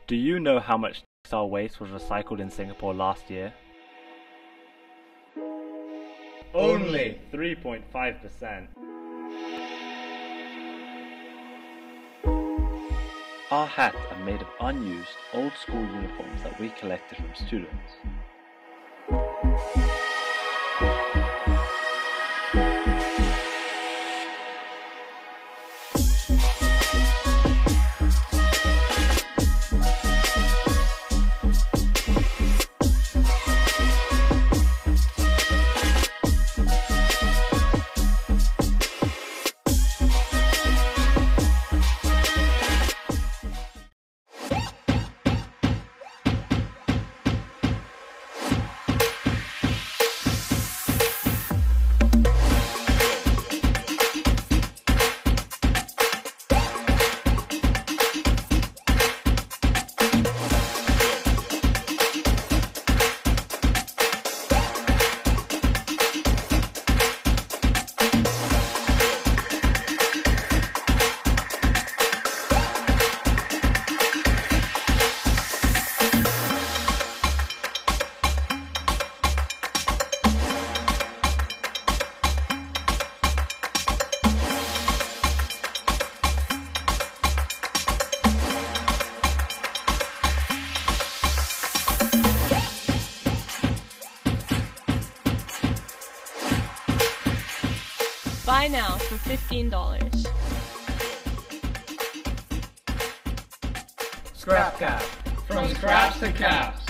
Do you know how much textile waste was recycled in Singapore last year? Only 3.5%. Our hats are made of unused, old school uniforms that we collected from students. Buy now for $15. Scrap Cap. From scraps to caps.